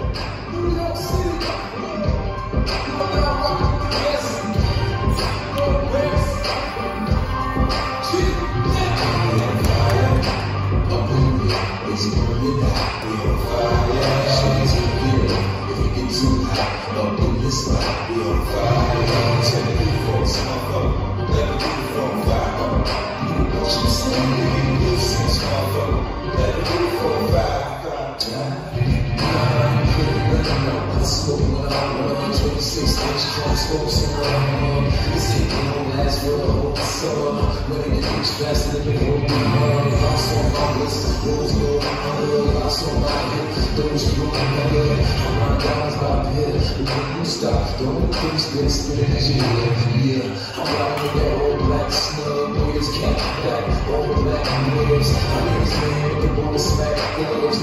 Faster than the whole world, lost on my list, those go on, lost on my hip, those go on my head, my guys my head, when you stop, don't increase this energy, yeah, I'm out with that old black snug, boys, cat back, all black niggas, I need this man with the ball smack thugs,